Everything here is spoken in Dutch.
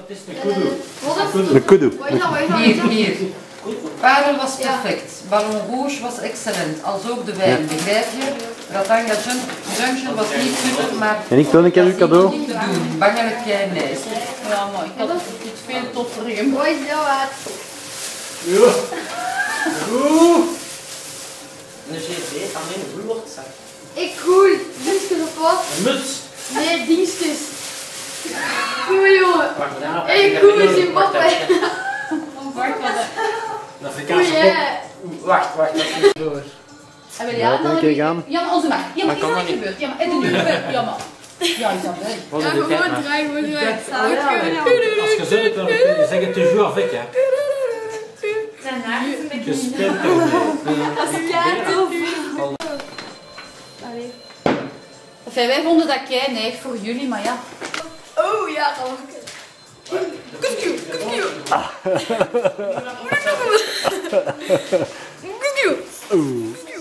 Wat is de kudu? De kudu. Hier. Parel was perfect. Ballon Rouge was excellent. Als ook de wijn, begrijp je? Ratanga Junction was niet super, maar... En ik wil een keer uw cadeau. Niet te doen. Bangelijk jij meisje. Ja, maar ik had het veel toffer gemaakt. Mooi zo wat. Ja. Oeh. Een GT, alleen een boelwortzak. Ik cool. Dienstjes of wat? Een muts. Nee, dienstjes. Cool jongen. Wacht, daarna Ik cool is in Zimbabwe. Wacht, wat een Afrikaanse Oei, pop. Wacht, dat is niet door. En wil Ja, dat kan ik hier gaan. Ja, maar onze maag. Ja, maar Dat kan is dat niet. gebeurd? Ja, maar en nu? Ja, maar. Ja, Isabel. Wat is de tijd, maar? draai, gewoon draai. Als je zult, dan kun je zeggen toujours avec, hè. Zijn haar is een beetje Je speelt ermee. Dat is kei tof. Enfin, wij vonden dat kei neig voor jullie, maar ja. Oh ja, dat was ik. Oeh.